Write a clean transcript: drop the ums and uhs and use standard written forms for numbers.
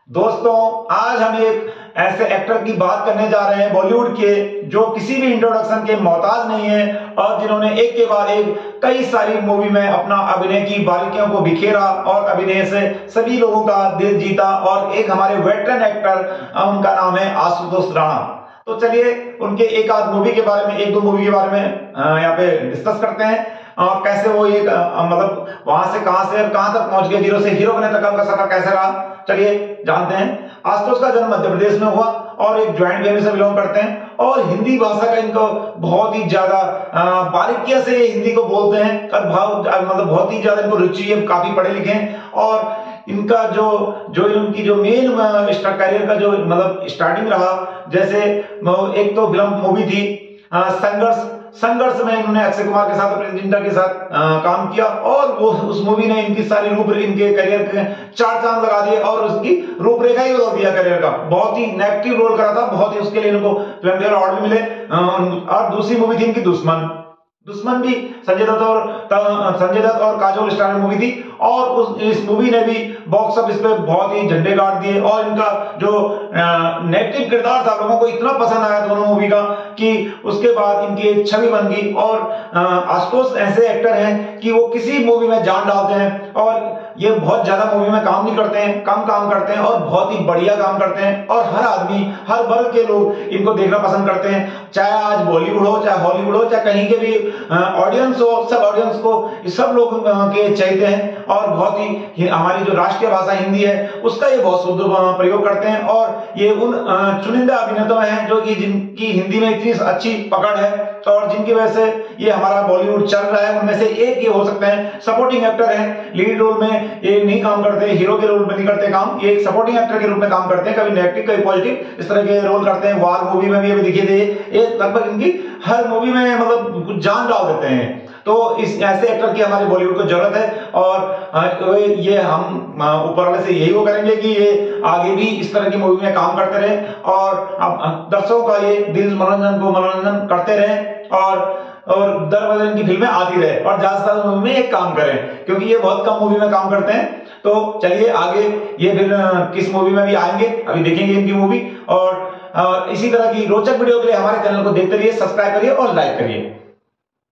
दोस्तों, आज हम एक ऐसे एक्टर की बात करने जा रहे हैं बॉलीवुड के, जो किसी भी इंट्रोडक्शन के मोहताज नहीं है और जिन्होंने एक के बाद एक कई सारी मूवी में अपना अभिनय की बारीकियों को बिखेरा और अभिनय से सभी लोगों का दिल जीता। और एक हमारे वेटरन एक्टर, उनका नाम है आशुतोष राणा। तो चलिए उनके एक आध मूवी के बारे में, एक दो मूवी के बारे में यहाँ पे डिस्कस करते हैं। कैसे वो एक मतलब वहां से कहां तक पहुंच गए, जीरो से हीरो बने तक का सफर कैसे रहा, चलिए जानते हैं। आशुतोष का जन्म मध्य प्रदेश में हुआ और एक ज्वाइंट फैमिली से बिलोंग करते हैं और हिंदी भाषा का इनको बहुत ही ज्यादा बारीकियां से हिंदी को बोलते हैं। मतलब बहुत ही ज्यादा इनको रुचि है, काफी पढ़े लिखे हैं। और इनका इनकी जो मेन करियर का जो मतलब स्टार्टिंग रहा, जैसे एक तो फिल्म मूवी थी संघर्ष में इन्होंने अक्षय कुमार के साथ, प्रेम के साथ काम किया और वो उस मूवी ने इनकी सारी इनके करियर के चार चांद लगा दिए और उसकी रूपरेखा ही बदल दिया करियर का। बहुत ही नेगेटिव रोल करा था, बहुत ही उसके लिए इनको फिल्म फेयर अवार्ड भी मिले। और दूसरी मूवी थी इनकी दुश्मन भी संजय दत्त और काजोल स्टार मूवी थी और इस मूवी ने भी बॉक्स ऑफिस पे बहुत ही झंडे गाड़ दिए और इनका जो नेगेटिव किरदार था लोगों को इतना पसंद आया दोनों मूवी का कि उसके बाद इनकी एक छवि बन गई। और आशुतोष ऐसे एक्टर हैं कि वो किसी मूवी में जान डालते हैं और ये बहुत ज्यादा मूवी में काम नहीं करते हैं, कम काम करते हैं और बहुत ही बढ़िया काम करते हैं। और हर आदमी, हर वर्ग के लोग इनको देखना पसंद करते हैं, चाहे आज बॉलीवुड हो, चाहे हॉलीवुड हो, चाहे कहीं के भी ऑडियंस हो, सब ऑडियंस को सब लोग के चाहते हैं। और बहुत ही हमारी जो राष्ट्रीय भाषा हिंदी है उसका ये बहुत शुद्ध प्रयोग करते हैं और ये उन चुनिंदा अभिनेता हैं जो कि जिनकी हिंदी में इतनी अच्छी पकड़ है और जिनकी वजह से ये हमारा बॉलीवुड चल रहा है। उनमें से एक ये हो सकते हैं, सपोर्टिंग एक्टर हैं, लीड रोल में ये नहीं काम करते, हीरो के रोल में नहीं करते काम, ये एक सपोर्टिंग एक्टर के रूप में काम करते हैं, कभी नेगेटिव कभी पॉजिटिव इस तरह के रोल करते हैं। वार मूवी में भी अभी दिखे थे, ये लगभग इनकी हर मूवी में मतलब कुछ जान डाल देते हैं। तो इस ऐसे एक्टर की हमारे बॉलीवुड को जरूरत है और ये हम ऊपर वाले से यही वो करेंगे कि ये आगे भी इस तरह की मूवी में काम करते रहे और दर्शकों का ये दिल मनोरंजन करते रहे और दर बदर इनकी फिल्में आती रहे और ज्यादातर मूवी में एक काम करें, क्योंकि ये बहुत कम मूवी में काम करते हैं। तो चलिए आगे ये फिर किस मूवी में भी आएंगे, अभी देखेंगे इनकी मूवी। और इसी तरह की रोचक वीडियो के लिए हमारे चैनल को देखते रहिए, सब्सक्राइब करिए और लाइक करिए।